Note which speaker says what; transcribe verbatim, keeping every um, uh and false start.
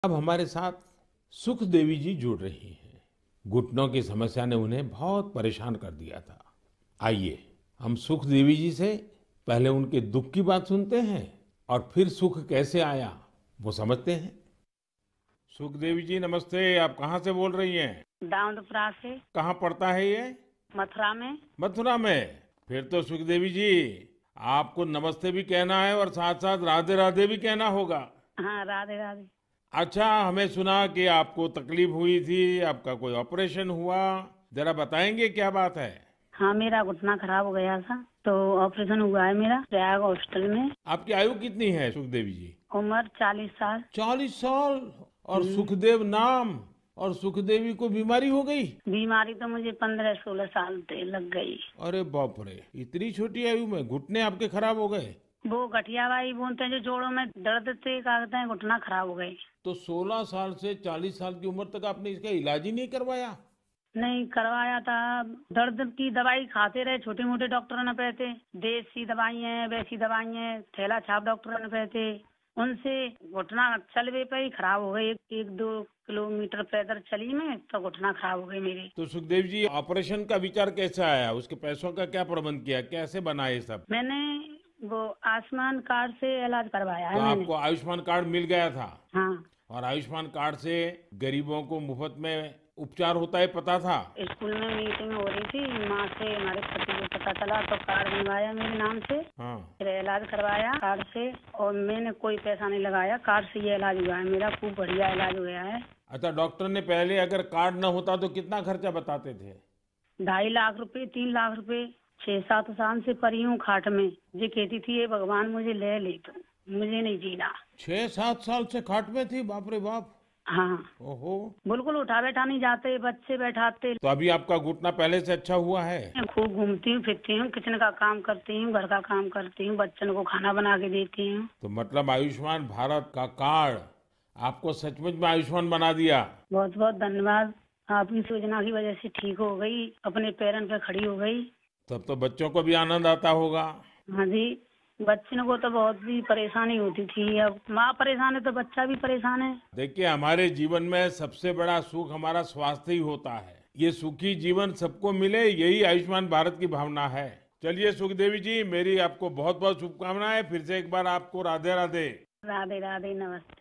Speaker 1: अब हमारे साथ सुख देवी जी जुड़ रही हैं। घुटनों की समस्या ने उन्हें बहुत परेशान कर दिया था। आइए हम सुख देवी जी से पहले उनके दुख की बात सुनते हैं और फिर सुख कैसे आया वो समझते हैं। सुख देवी जी नमस्ते, आप कहाँ से बोल रही हैं?
Speaker 2: दाऊदपुरा से।
Speaker 1: कहाँ पड़ता है ये?
Speaker 2: मथुरा में।
Speaker 1: मथुरा में। फिर तो सुख देवी जी आपको नमस्ते भी कहना है और साथ साथ राधे राधे भी कहना होगा।
Speaker 2: हाँ, राधे राधे।
Speaker 1: अच्छा, हमें सुना कि आपको तकलीफ हुई थी, आपका कोई ऑपरेशन हुआ, जरा बताएंगे क्या बात है?
Speaker 2: हाँ, मेरा घुटना खराब हो गया था तो ऑपरेशन हुआ है मेरा प्रयाग हॉस्पिटल में।
Speaker 1: आपकी आयु कितनी है सुखदेवी जी?
Speaker 2: उम्र चालीस साल।
Speaker 1: चालीस साल। और
Speaker 2: हम्म।
Speaker 1: सुखदेव नाम, और सुखदेवी को बीमारी हो गई?
Speaker 2: बीमारी तो मुझे पंद्रह सोलह साल से लग गई।
Speaker 1: अरे बाप रे, इतनी छोटी आयु में घुटने आपके खराब हो गए?
Speaker 2: वो गठिया बाई बोलते हैं जो जोड़ों में दर्द थे, कहते हैं घुटना खराब हो गई।
Speaker 1: तो सोलह साल से चालीस साल की उम्र तक आपने इसका इलाज ही नहीं करवाया?
Speaker 2: नहीं करवाया था। दर्द की दवाई खाते रहे, छोटे मोटे डॉक्टरों ने कहते देसी दवाई है, वैसी दवाई है, थैला छाप डॉक्टरों ने कहते, उनसे घुटना चलवे पे ही खराब हो गई। एक, एक दो किलोमीटर पैदल चली मैं तो घुटना खराब हो गई मेरी।
Speaker 1: तो सुखदेव जी ऑपरेशन का विचार कैसे आया? उसके पैसों का क्या प्रबंध किया, कैसे बना ये सब?
Speaker 2: मैंने वो आयुष्मान कार्ड से इलाज करवाया
Speaker 1: तो
Speaker 2: है मैंने।
Speaker 1: आपको आयुष्मान कार्ड मिल गया था?
Speaker 2: हाँ।
Speaker 1: और आयुष्मान कार्ड से गरीबों को मुफ्त में उपचार होता है, पता था?
Speaker 2: स्कूल में मीटिंग हो रही थी, माँ से हमारे पति को पता चला तो कार्ड बनवाया मेरे नाम से।
Speaker 1: हाँ।
Speaker 2: फिर इलाज करवाया कार्ड से और मैंने कोई पैसा नहीं लगाया। कार्ड से ये इलाज हुआ है मेरा, खूब बढ़िया इलाज हो गया है।
Speaker 1: अच्छा, डॉक्टर ने पहले अगर कार्ड न होता तो कितना खर्चा बताते थे?
Speaker 2: ढाई लाख रुपए, तीन लाख रुपए। छह सात साल से पड़ी हूँ खाट में। ये कहती थी ये भगवान मुझे ले ले, तो मुझे नहीं जीना।
Speaker 1: छह सात साल से खाट में थी? बाप रे बाप।
Speaker 2: हाँ।
Speaker 1: ओहो।
Speaker 2: बिल्कुल उठा बैठा नहीं जाते, बच्चे बैठाते।
Speaker 1: तो अभी आपका घुटना पहले से अच्छा हुआ है?
Speaker 2: मैं खूब घूमती हूँ, फिरती हूँ, किचन का काम करती हूँ, घर का काम करती हूँ, बच्चन को खाना बना के देती हूँ।
Speaker 1: तो मतलब आयुष्मान भारत का कार्ड आपको सचमुच में आयुष्मान बना दिया।
Speaker 2: बहुत बहुत धन्यवाद। आपकी योजना की वजह से ठीक हो गई, अपने पैरन पे खड़ी हो गई।
Speaker 1: तब तो बच्चों को भी आनंद आता होगा।
Speaker 2: हाँ जी। बच्चन को तो बहुत ही परेशानी होती थी, अब माँ परेशान है तो बच्चा भी परेशान है।
Speaker 1: देखिए, हमारे जीवन में सबसे बड़ा सुख हमारा स्वास्थ्य ही होता है। ये सुखी जीवन सबको मिले, यही आयुष्मान भारत की भावना है। चलिए सुखदेवी जी, मेरी आपको बहुत बहुत शुभकामनाएं। फिर से एक बार आपको राधे राधे।
Speaker 2: राधे राधे, नमस्ते।